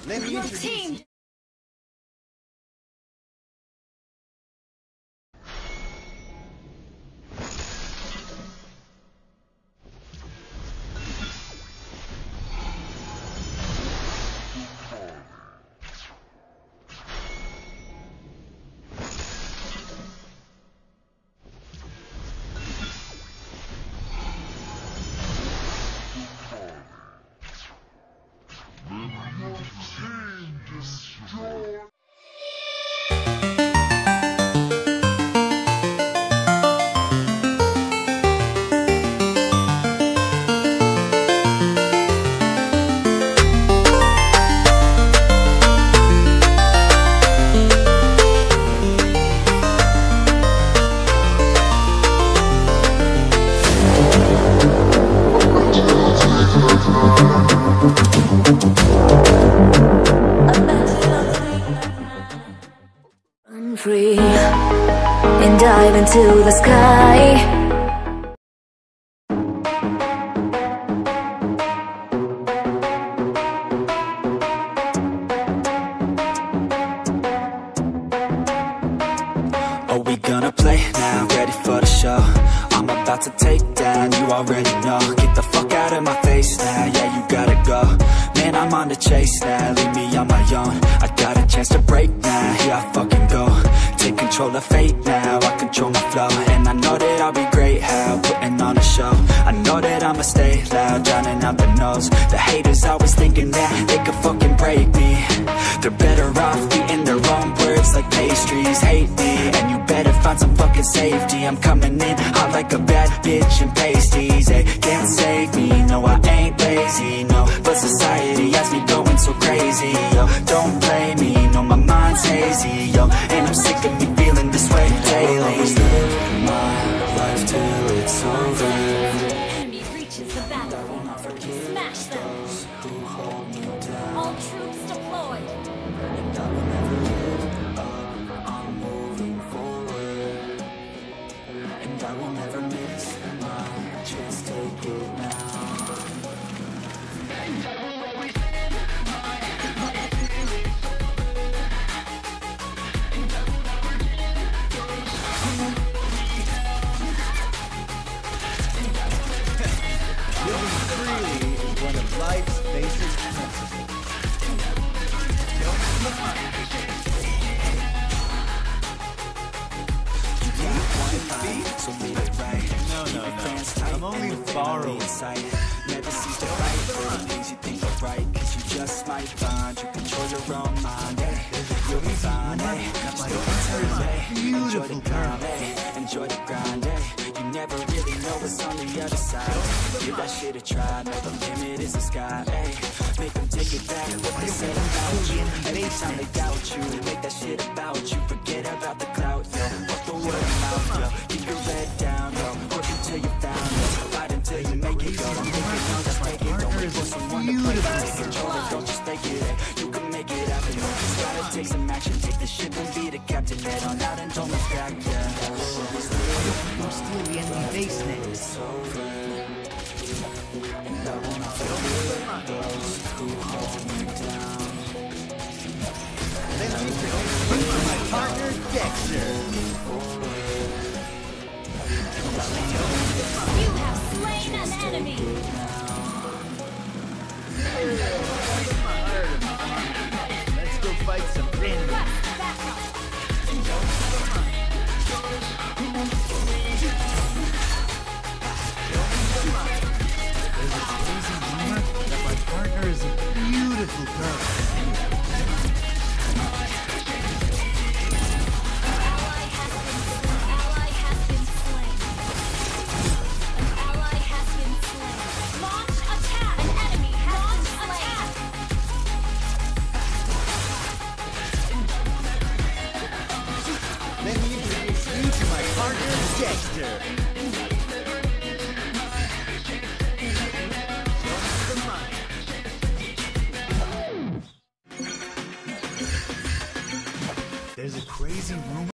Let me Your introduce team you. Run free and dive into the sky. Are we gonna play now? Ready for the show? I'm about to take down, you already know. Get the fuck out of my face now, yeah, you gotta go. Man, I'm on the chase now, leave me on my own. I got a chance to break now, here I fucking go. Take control of fate now, I control my flow. And I know that I'll be great, how, putting on a show. I know that I'ma stay loud, drowning out the noise. The haters always thinking that they could fucking break me. They're better off eating their own words like pastries. Hate me, and you better find some fucking safety. I'm coming in hot like a bad bitch in pasties. They can't save me, no I ain't lazy, no. But society has me going so crazy, yo. Don't blame me, no my mind's hazy, yo. And I'm sick of me feeling this way daily. I'll always live my life till it's over. enemy reaches the battlefield. Smash them. Who hold me down, All troops deployed. and I will never give up. I'm moving forward, and I will never miss my chance. Take it now. Living freely is one of life's basic principles. So leave it right. No. I'm only borrowing. Never cease to fight for the things you think are right. Cause you just might find you control your own mind. You'll be fine. Just go enjoy the climb. Enjoy the grind. You never really know what's on the other side. Give that shit a try. No, the limit is the sky. Make them take it back. What they say about you. Every time they doubt you, make that shit about you. Forget about the clout, yo. Fuck the word of mouth, yo. Keep your head down, yo. Work until you found it. Fight until you make it, yo. Don't think it, no, just take it. Don't wait for someone to play. Take control it, don't just fake it. You can make it happen. Just gotta take some action. Take the ship and be the captain. Head on out and don't look back, yeah. We'll steal the enemy base next. It's over, and I will not forget those who hold me down. Let me introduce you to my partner, Dexter. You have slain an enemy. Let's go fight some enemies. Request backup. There's a crazy rumor that my partner is a beautiful girl. Ally has been slain. Ally has been slain. Launch attack. An enemy has been slain. Let me introduce you to my partner, Dexter. There's a crazy rumor.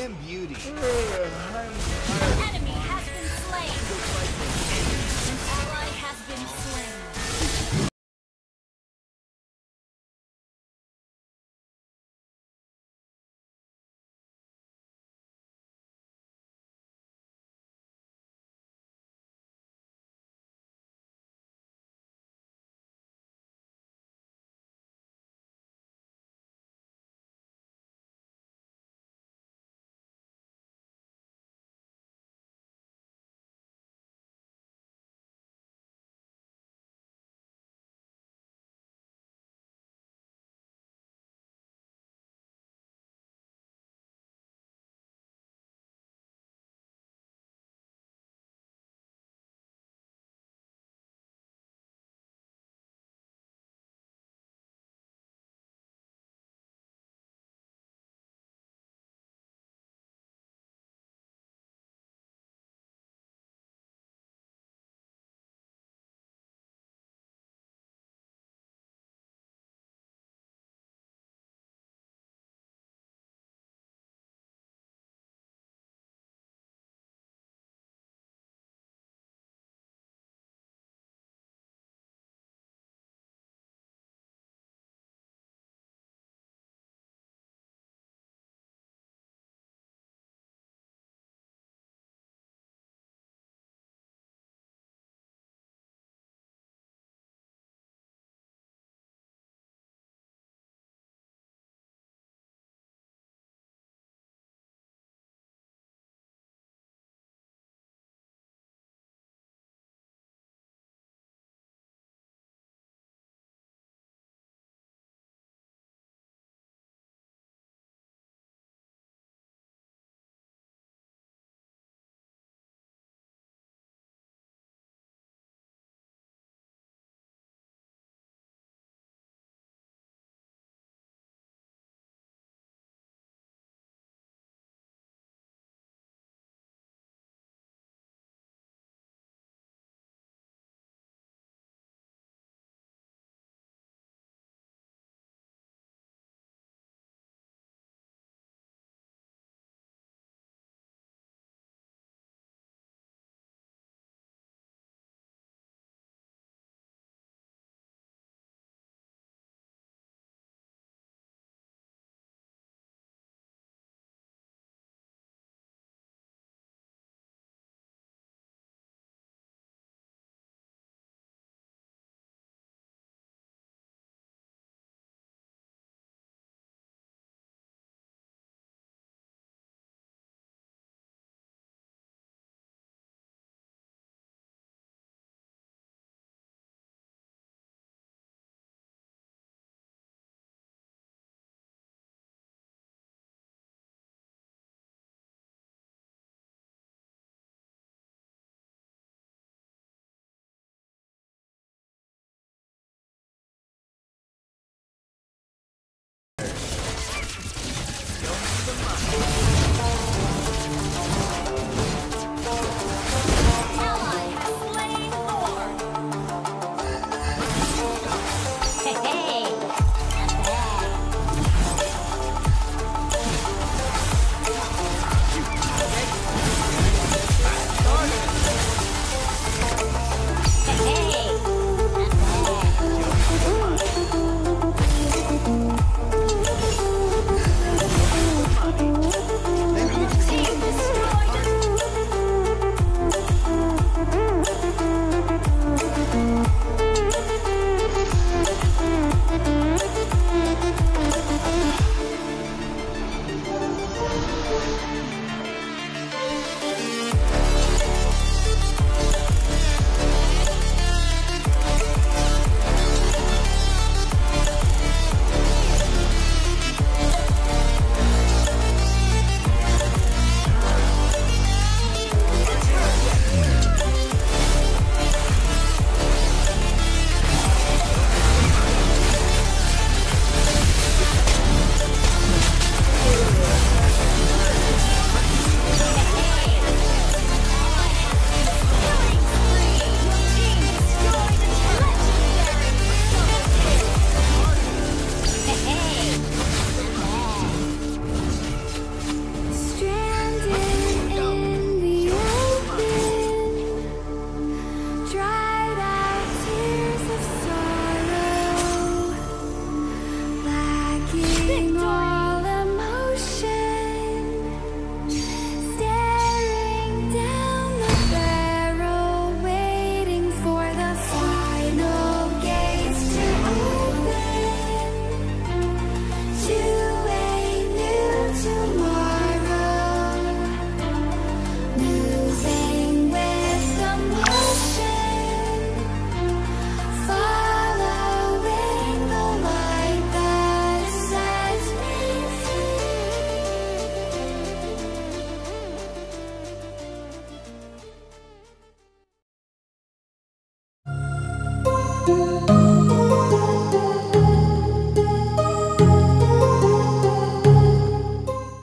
and beauty.